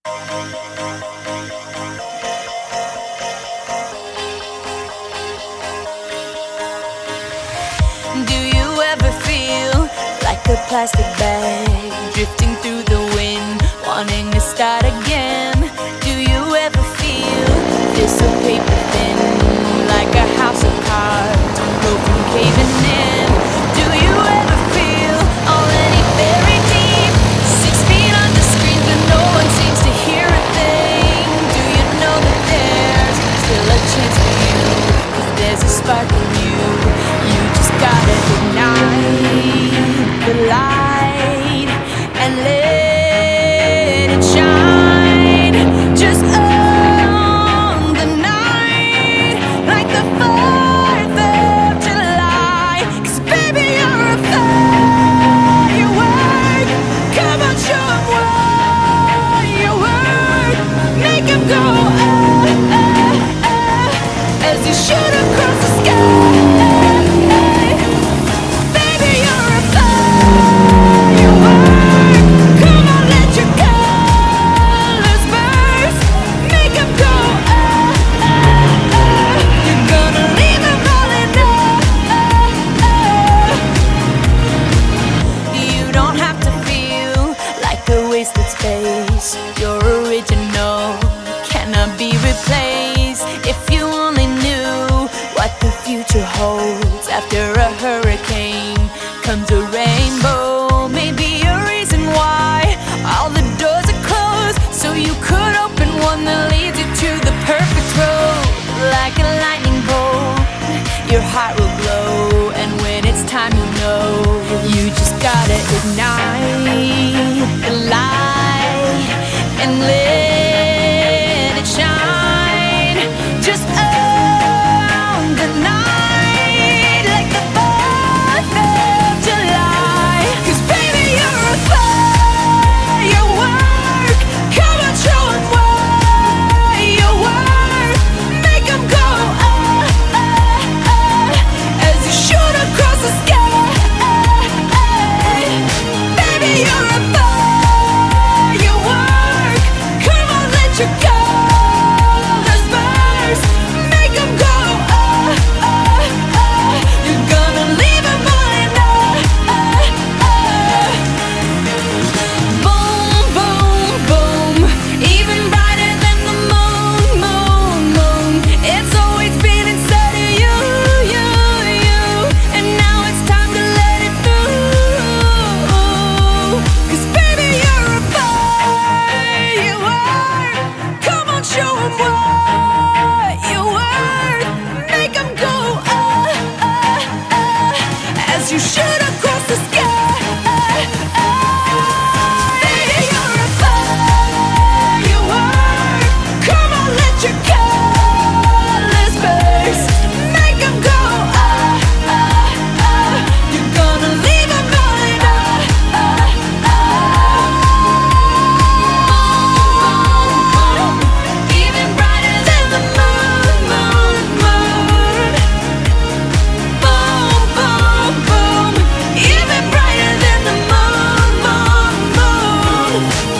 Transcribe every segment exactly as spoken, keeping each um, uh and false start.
Do you ever feel like a plastic bag drifting through the wind, wanting to start again? Do you ever feel this so paper thin, like a house of cards, broken caving in? Do you ever feel already buried deep, six feet under screens but no one seems to hear a thing? Do you know that there's still a chance for you, 'cause there's a spark in you? You just gotta ignite the light and let it shine. Just own the night like the fourth of July. 'Cause baby, you're a firework. Come on, show 'em what you work. Make 'em go ah, ah, ah, as you shoot across the sky. Your original cannot be replaced. If you only knew what the future holds, after a hurricane comes a rainbow. Maybe a reason why all the doors are closed, so you could open one that leads you to the perfect road. Like a lightning bolt, your heart will glow, and when it's time you know, you just gotta ignite the light and let it shine. Just own the night like the fourth of July. 'Cause baby, you're a firework. Come on, show 'em what you work. Make 'em go ah, ah, ah, as you shoot across the sky. Baby, you're a firework. Come on, let your colors burst. Make 'em go ah, ah, ah. You're gonna leave 'em all in ah, ah, ah. Boom, boom, boom, even brighter than the moon, moon, moon. It's always been inside of you, you, you, and now it's time to let it through. 'Cause baby, you're a firework. Come on, show 'em what you worth. Make 'em go ah, ah, ah, as you shoot across the sky. Baby, you're a firework. Come on, let your colors burst. Make 'em go ah, ah, ah. You're gonna leave 'em all in ah, ah, ah. Even brighter than the moon, moon, moon. Boom, boom, boom, even brighter than the moon, moon, moon.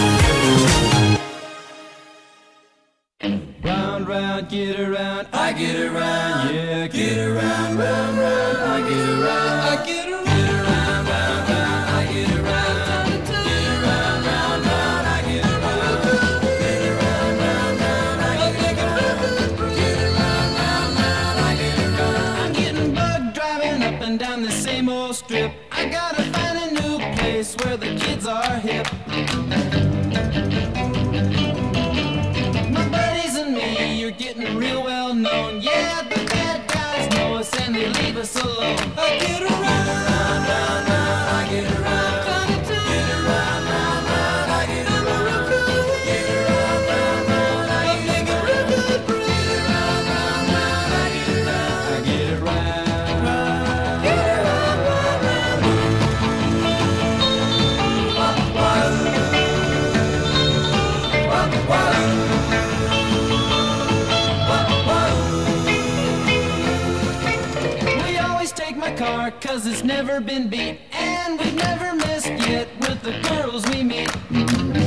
Round, round, get around, I get around, yeah, get around, round, round, I get around, I get around, get around, round, round, I get around, get around, round, round, I get around, get around, round, round, I get around, get around, round, round, I get around. I'm getting bugged driving up and down the same old strip. I gotta find a new place where the kids are hip. My buddies and me, you're getting real well known. Yeah, the bad guys know us and they leave us alone. I get around, round, round, round, I get around, get around, round, round, I get around, get around, round, round, I get around, get around, round, round, I get around, I get around, get around, round, round. Wah, wah, wah. We always take my car 'cause it's never been beat, and we've never missed yet with the girls we meet.